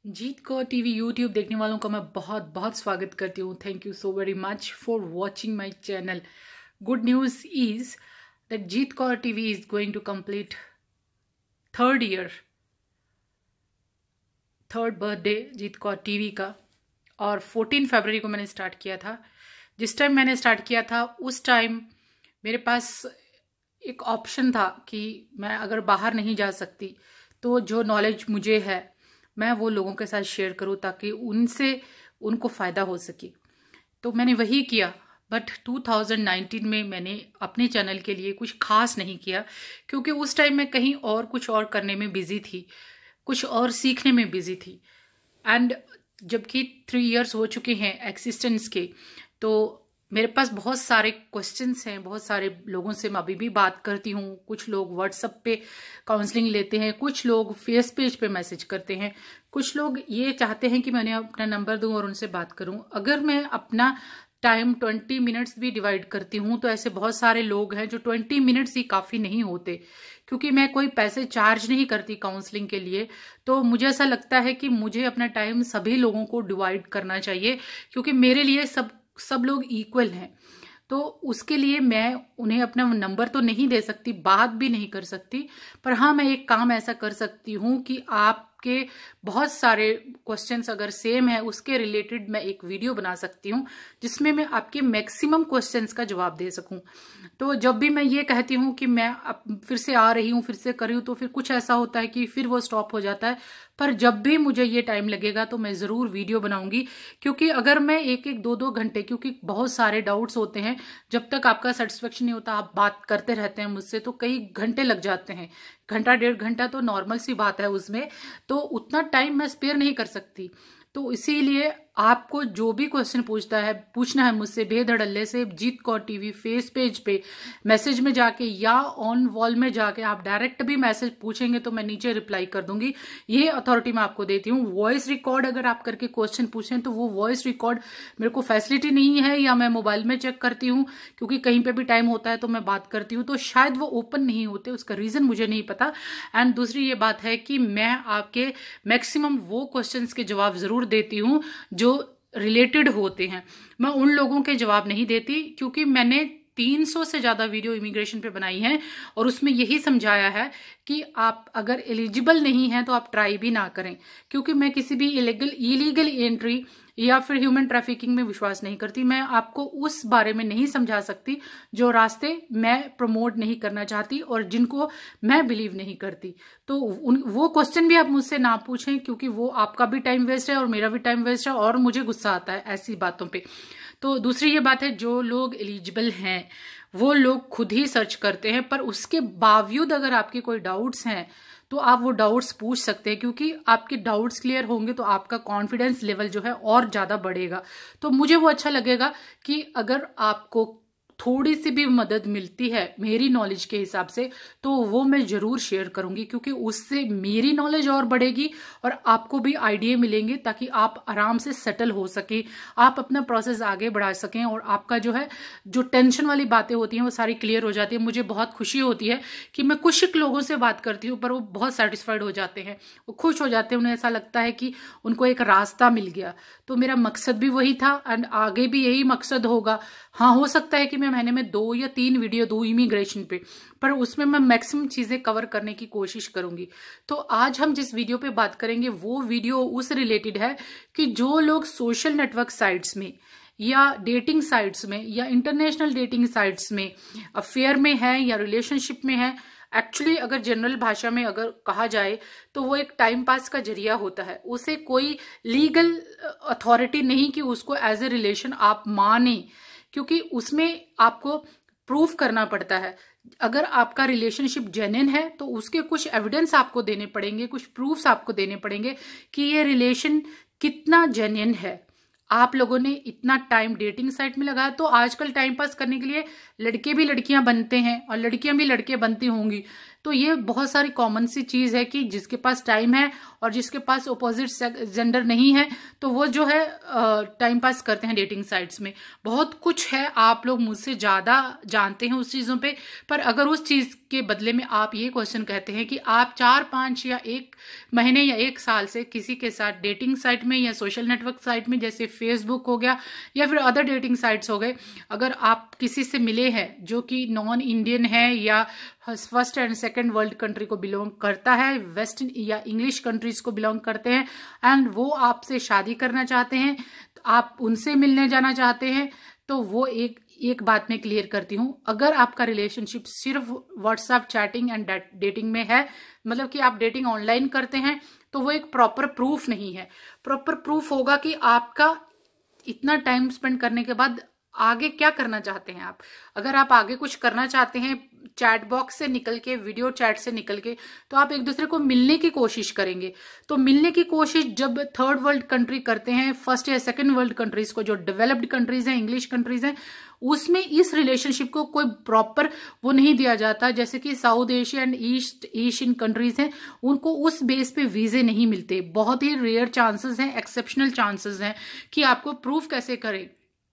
जीत Kaur TV YouTube देखने वालों का मैं बहुत बहुत स्वागत करती हूँ। Thank you so very much for watching my channel. Good news is that Jeet Kaur TV is going to complete third birthday Jeet Kaur TV का। और 14 फरवरी को मैंने स्टार्ट किया था। जिस टाइम मैंने स्टार्ट किया था उस टाइम मेरे पास एक ऑप्शन था कि मैं अगर बाहर नहीं जा सकती तो जो नॉलेज मुझे है मैं वो लोगों के साथ शेयर करूं ताकि उनसे उनको फ़ायदा हो सके। तो मैंने वही किया। बट 2019 में मैंने अपने चैनल के लिए कुछ खास नहीं किया क्योंकि उस टाइम मैं कहीं और कुछ और करने में बिजी थी, कुछ और सीखने में बिजी थी। एंड जबकि 3 इयर्स हो चुके हैं एक्सिस्टेंस के, तो मेरे पास बहुत सारे क्वेश्चंस हैं। बहुत सारे लोगों से मैं अभी भी बात करती हूँ। कुछ लोग व्हाट्सएप पे काउंसलिंग लेते हैं, कुछ लोग फेस पेज पे मैसेज करते हैं, कुछ लोग ये चाहते हैं कि मैंने अपना नंबर दूं और उनसे बात करूं। अगर मैं अपना टाइम 20 मिनट्स भी डिवाइड करती हूँ तो ऐसे बहुत सारे लोग हैं जो 20 मिनट्स ही काफ़ी नहीं होते। क्योंकि मैं कोई पैसे चार्ज नहीं करती काउंसलिंग के लिए, तो मुझे ऐसा लगता है कि मुझे अपना टाइम सभी लोगों को डिवाइड करना चाहिए क्योंकि मेरे लिए सब लोग इक्वल हैं। तो उसके लिए मैं उन्हें अपना नंबर तो नहीं दे सकती, बात भी नहीं कर सकती, पर हाँ मैं एक काम ऐसा कर सकती हूँ कि आपके बहुत सारे क्वेश्चंस अगर सेम है उसके रिलेटेड मैं एक वीडियो बना सकती हूँ जिसमें मैं आपके मैक्सिमम क्वेश्चंस का जवाब दे सकूं। तो जब भी मैं ये कहती हूँ कि मैं अब फिर से आ रही हूँ, फिर से कर रही हूँ, तो फिर कुछ ऐसा होता है कि फिर वो स्टॉप हो जाता है। पर जब भी मुझे ये टाइम लगेगा तो मैं ज़रूर वीडियो बनाऊंगी क्योंकि अगर मैं एक एक दो घंटे, क्योंकि बहुत सारे डाउट्स होते हैं, जब तक आपका सेटिस्फेक्शन नहीं होता आप बात करते रहते हैं मुझसे तो कई घंटे लग जाते हैं। घंटा 1.5 घंटा तो नॉर्मल सी बात है उसमें, तो उतना टाइम मैं स्पेयर नहीं कर सकती। तो इसीलिए आपको जो भी क्वेश्चन पूछना है मुझसे बेधड़ल्ले से Jeet Kaur TV face page पे मैसेज में जाके या ऑन वॉल में जाके आप डायरेक्ट भी मैसेज पूछेंगे तो मैं नीचे रिप्लाई कर दूंगी। ये अथॉरिटी मैं आपको देती हूँ। वॉइस रिकॉर्ड अगर आप करके क्वेश्चन पूछें तो वो वॉइस रिकॉर्ड मेरे को फैसिलिटी नहीं है या मैं मोबाइल में चेक करती हूँ क्योंकि कहीं पे भी टाइम होता है तो मैं बात करती हूँ, तो शायद वो ओपन नहीं होते, उसका रीजन मुझे नहीं पता। एंड दूसरी ये बात है कि मैं आपके मैक्सिमम वो क्वेश्चंस के जवाब जरूर देती हूँ जो रिलेटेड होते हैं। मैं उन लोगों के जवाब नहीं देती क्योंकि मैंने 300 से ज्यादा वीडियो इमिग्रेशन पे बनाई है और उसमें यही समझाया है कि आप अगर एलिजिबल नहीं हैं तो आप ट्राई भी ना करें, क्योंकि मैं किसी भी इलीगल एंट्री या फिर ह्यूमन ट्रैफिकिंग में विश्वास नहीं करती। मैं आपको उस बारे में नहीं समझा सकती जो रास्ते मैं प्रमोट नहीं करना चाहती और जिनको मैं बिलीव नहीं करती। तो वो क्वेश्चन भी आप मुझसे ना पूछें क्योंकि वो आपका भी टाइम वेस्ट है और मेरा भी टाइम वेस्ट है और मुझे गुस्सा आता है ऐसी बातों पे। तो दूसरी ये बात है, जो लोग एलिजिबल हैं वो लोग खुद ही सर्च करते हैं, पर उसके बावजूद अगर आपके कोई डाउट्स हैं तो आप वो डाउट्स पूछ सकते हैं क्योंकि आपके डाउट्स क्लियर होंगे तो आपका कॉन्फिडेंस लेवल जो है और ज्यादा बढ़ेगा। तो मुझे वो अच्छा लगेगा कि अगर आपको थोड़ी सी भी मदद मिलती है मेरी नॉलेज के हिसाब से तो वो मैं जरूर शेयर करूंगी क्योंकि उससे मेरी नॉलेज और बढ़ेगी और आपको भी आइडिया मिलेंगे ताकि आप आराम से सेटल हो सके, आप अपना प्रोसेस आगे बढ़ा सकें और आपका जो है जो टेंशन वाली बातें होती हैं वो सारी क्लियर हो जाती है। मुझे बहुत खुशी होती है कि मैं कुछ लोगों से बात करती हूँ पर वो बहुत सेटिस्फाइड हो जाते हैं, वो खुश हो जाते हैं, उन्हें ऐसा लगता है कि उनको एक रास्ता मिल गया। तो मेरा मकसद भी वही था एंड आगे भी यही मकसद होगा। हाँ, हो सकता है कि मैं महीने में 2 या 3 वीडियो दूं इमिग्रेशन पे, पर उसमें मैं मैक्सिमम चीजें कवर करने की कोशिश करूंगी। तो आज हम जिस वीडियो पे बात करेंगे वो वीडियो उस रिलेटेड है कि जो लोग सोशल नेटवर्क साइट्स में या डेटिंग साइट्स में या इंटरनेशनल डेटिंग साइट्स में अफेयर में है या रिलेशनशिप में है, एक्चुअली अगर जनरल भाषा में अगर कहा जाए तो वो एक टाइम पास का जरिया होता है, उसे कोई लीगल अथॉरिटी नहीं कि उसको एज ए रिलेशन आप माने, क्योंकि उसमें आपको प्रूफ करना पड़ता है। अगर आपका रिलेशनशिप जेन्युइन है तो उसके कुछ एविडेंस आपको देने पड़ेंगे, कुछ प्रूफ्स आपको देने पड़ेंगे कि ये रिलेशन कितना जेन्युइन है। आप लोगों ने इतना टाइम डेटिंग साइट में लगाया तो आजकल टाइम पास करने के लिए लड़के भी लड़कियां बनते हैं और लड़कियां भी लड़के बनती होंगी, तो ये बहुत सारी कॉमन सी चीज है कि जिसके पास टाइम है और जिसके पास अपोजिट जेंडर नहीं है तो वो जो है टाइम पास करते हैं डेटिंग साइट्स में। बहुत कुछ है, आप लोग मुझसे ज्यादा जानते हैं उस चीजों पे, पर अगर उस चीज के बदले में आप ये क्वेश्चन कहते हैं कि आप 4-5 या 1 महीने या 1 साल से किसी के साथ डेटिंग साइट में या सोशल नेटवर्क साइट में जैसे फेसबुक हो गया या फिर अदर डेटिंग साइट्स हो गए, अगर आप किसी से मिले हैं जो कि नॉन इंडियन है या first and second world country को बिलोंग करता है, वेस्टर्न या इंग्लिश कंट्रीज को बिलोंग करते हैं, एंड वो आपसे शादी करना चाहते हैं, तो आप उनसे मिलने जाना चाहते हैं, तो वो एक बात मैं क्लियर करती हूँ, अगर आपका रिलेशनशिप सिर्फ व्हाट्सएप चैटिंग एंड डेटिंग में है, मतलब कि आप डेटिंग ऑनलाइन करते हैं, तो वो एक प्रॉपर प्रूफ नहीं है। प्रॉपर प्रूफ होगा कि आपका इतना टाइम स्पेंड करने के बाद आगे क्या करना चाहते हैं आप। अगर आप आगे कुछ करना चाहते हैं चैट बॉक्स से निकल के, वीडियो चैट से निकल के, तो आप एक दूसरे को मिलने की कोशिश करेंगे। तो मिलने की कोशिश जब थर्ड वर्ल्ड कंट्री करते हैं, फर्स्ट या सेकंड वर्ल्ड कंट्रीज को, जो डेवलप्ड कंट्रीज हैं, इंग्लिश कंट्रीज हैं, उसमें इस रिलेशनशिप को कोई प्रॉपर वो नहीं दिया जाता। जैसे कि South Asia and East Asian countries हैं, उनको उस बेस पे वीजे नहीं मिलते। बहुत ही रेयर चांसेस हैं, एक्सेप्शनल चांसेस हैं कि आपको प्रूफ कैसे करें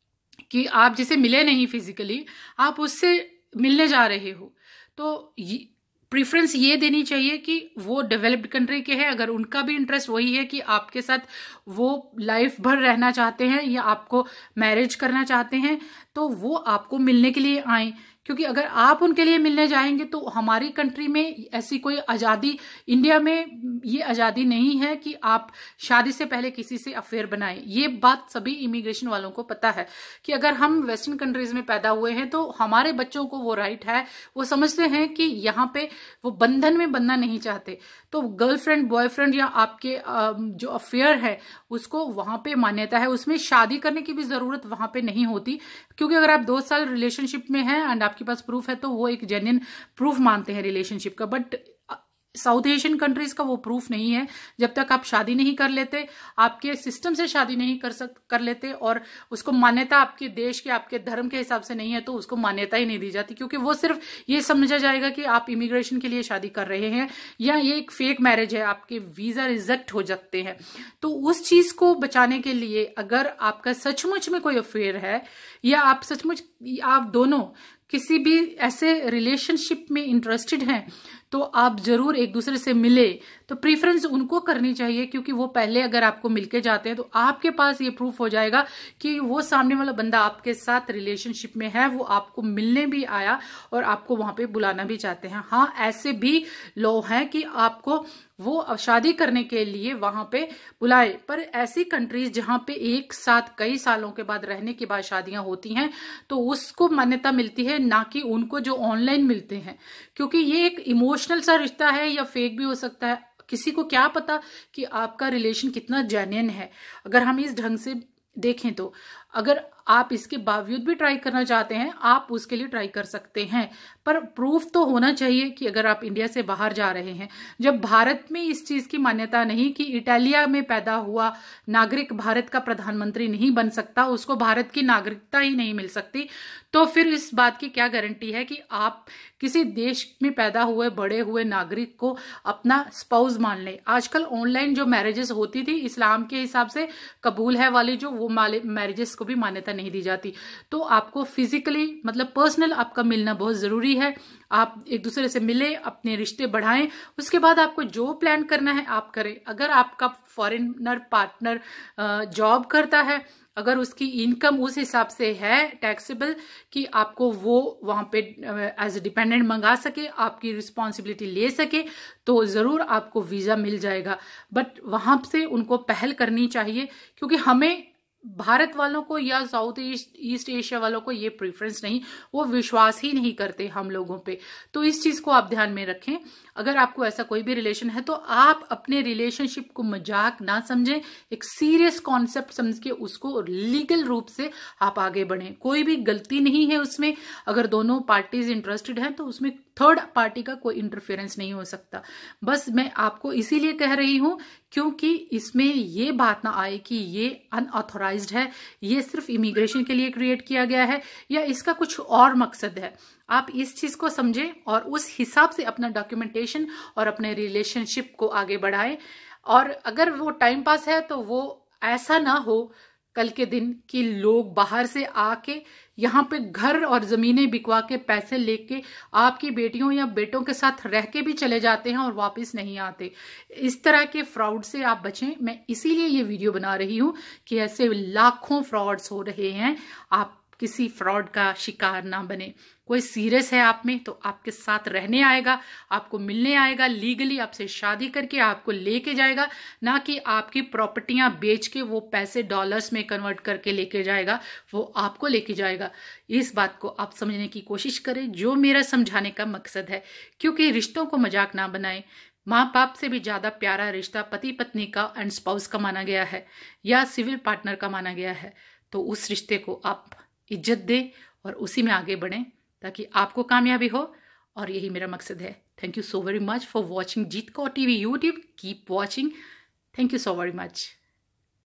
कि आप जिसे मिले नहीं फिजिकली, आप उससे मिलने जा रहे हो। तो प्रेफरेंस ये देनी चाहिए कि वो डेवलप्ड कंट्री के हैं, अगर उनका भी इंटरेस्ट वही है कि आपके साथ वो लाइफ भर रहना चाहते हैं या आपको मैरिज करना चाहते हैं, तो वो आपको मिलने के लिए आए। क्योंकि अगर आप उनके लिए मिलने जाएंगे तो हमारी कंट्री में ऐसी कोई आज़ादी, इंडिया में ये आज़ादी नहीं है कि आप शादी से पहले किसी से अफेयर बनाएं। ये बात सभी इमिग्रेशन वालों को पता है कि अगर हम वेस्टर्न कंट्रीज में पैदा हुए हैं तो हमारे बच्चों को वो राइट है, वो समझते हैं कि यहाँ पे वो बंधन में बनना नहीं चाहते, तो गर्लफ्रेंड बॉयफ्रेंड या आपके जो अफेयर है उसको वहां पे मान्यता है, उसमें शादी करने की भी जरूरत वहां पे नहीं होती। क्योंकि अगर आप 2 साल रिलेशनशिप में हैं एंड आपके पास प्रूफ है तो वो एक जेन्युइन प्रूफ मानते हैं रिलेशनशिप का। बट साउथ एशियन कंट्रीज का वो प्रूफ नहीं है। जब तक आप शादी नहीं कर लेते, आपके सिस्टम से शादी नहीं कर लेते और उसको मान्यता आपके देश के, आपके धर्म के हिसाब से नहीं है, तो उसको मान्यता ही नहीं दी जाती। क्योंकि वो सिर्फ ये समझा जाएगा कि आप इमिग्रेशन के लिए शादी कर रहे हैं या ये एक फेक मैरिज है, आपके वीजा रिजेक्ट हो सकते हैं। तो उस चीज को बचाने के लिए अगर आपका सचमुच में कोई अफेयर है या आप सचमुच आप दोनों किसी भी ऐसे रिलेशनशिप में इंटरेस्टेड हैं, तो आप जरूर एक दूसरे से मिले। तो प्रीफरेंस उनको करनी चाहिए, क्योंकि वो पहले अगर आपको मिलके जाते हैं तो आपके पास ये प्रूफ हो जाएगा कि वो सामने वाला बंदा आपके साथ रिलेशनशिप में है, वो आपको मिलने भी आया और आपको वहां पे बुलाना भी चाहते हैं। हाँ, ऐसे भी लोग हैं कि आपको वो शादी करने के लिए वहां पे बुलाए, पर ऐसी कंट्रीज जहां पे एक साथ कई सालों के बाद रहने के बाद शादियां होती हैं तो उसको मान्यता मिलती है, ना कि उनको जो ऑनलाइन मिलते हैं। क्योंकि ये एक इमोशनल सा रिश्ता है या फेक भी हो सकता है, किसी को क्या पता कि आपका रिलेशन कितना जेन्युइन है। अगर हम इस ढंग से देखें तो अगर आप इसके बावजूद भी ट्राई करना चाहते हैं, आप उसके लिए ट्राई कर सकते हैं, पर प्रूफ तो होना चाहिए कि अगर आप इंडिया से बाहर जा रहे हैं। जब भारत में इस चीज की मान्यता नहीं कि इटालिया में पैदा हुआ नागरिक भारत का प्रधानमंत्री नहीं बन सकता, उसको भारत की नागरिकता ही नहीं मिल सकती, तो फिर इस बात की क्या गारंटी है कि आप किसी देश में पैदा हुए बड़े हुए नागरिक को अपना स्पाउस मान लें। आजकल ऑनलाइन जो मैरिजेस होती थी इस्लाम के हिसाब से कबूल है वाली, जो वो मैरिजेस को भी मान्यता नहीं दी जाती। तो आपको फिजिकली मतलब पर्सनल आपका मिलना बहुत जरूरी है। आप एक दूसरे से मिले, अपने रिश्ते बढ़ाएं, उसके बाद आपको जो प्लान करना है आप करें। अगर आपका फॉरेनर पार्टनर जॉब करता है, अगर उसकी इनकम उस हिसाब से है टैक्सेबल कि आपको वो वहां पे एज ए डिपेंडेंट मंगा सके, आपकी रिस्पॉन्सिबिलिटी ले सके, तो जरूर आपको वीजा मिल जाएगा। बट वहां से उनको पहल करनी चाहिए, क्योंकि हमें भारत वालों को या साउथ ईस्ट एशिया वालों को ये प्रेफरेंस नहीं, वो विश्वास ही नहीं करते हम लोगों पे। तो इस चीज को आप ध्यान में रखें। अगर आपको ऐसा कोई भी रिलेशन है तो आप अपने रिलेशनशिप को मजाक ना समझें, एक सीरियस कॉन्सेप्ट समझ के उसको लीगल रूप से आप आगे बढ़ें। कोई भी गलती नहीं है उसमें। अगर दोनों पार्टीज इंटरेस्टेड हैं तो उसमें थर्ड पार्टी का कोई इंटरफेरेंस नहीं हो सकता। बस मैं आपको इसीलिए कह रही हूं क्योंकि इसमें ये बात ना आए कि ये अनऑथोराइज्ड है, ये सिर्फ इमिग्रेशन के लिए क्रिएट किया गया है या इसका कुछ और मकसद है। आप इस चीज को समझें और उस हिसाब से अपना डॉक्यूमेंटेशन और अपने रिलेशनशिप को आगे बढ़ाएं। और अगर वो टाइम पास है तो वो ऐसा ना हो कल के दिन कि लोग बाहर से आके यहाँ पे घर और जमीनें बिकवा के पैसे लेके आपकी बेटियों या बेटों के साथ रह के भी चले जाते हैं और वापस नहीं आते। इस तरह के फ्रॉड से आप बचें। मैं इसीलिए ये वीडियो बना रही हूँ कि ऐसे लाखों फ्रॉड्स हो रहे हैं, आप किसी फ्रॉड का शिकार ना बने। कोई सीरियस है आप में तो आपके साथ रहने आएगा, आपको मिलने आएगा, लीगली आपसे शादी करके आपको लेके जाएगा, ना कि आपकी प्रॉपर्टियां बेच के वो पैसे डॉलर्स में कन्वर्ट करके लेके जाएगा, वो आपको लेके जाएगा। इस बात को आप समझने की कोशिश करें, जो मेरा समझाने का मकसद है। क्योंकि रिश्तों को मजाक ना बनाएं। माँ बाप से भी ज्यादा प्यारा रिश्ता पति पत्नी का एंड स्पाउस का माना गया है या सिविल पार्टनर का माना गया है। तो उस रिश्ते को आप इज्जत दें और उसी में आगे बढ़ें ताकि आपको कामयाबी हो, और यही मेरा मकसद है। Thank you so very much for watching Jeet Kaur TV YouTube. Keep watching. Thank you so very much.